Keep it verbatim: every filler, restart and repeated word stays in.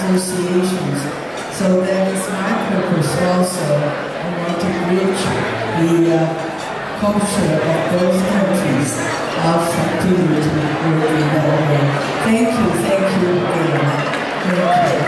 associations. So that is my purpose also. I want to reach the uh, culture of those countries. I'll continue to work in that way. Thank you, thank you again. Thank you.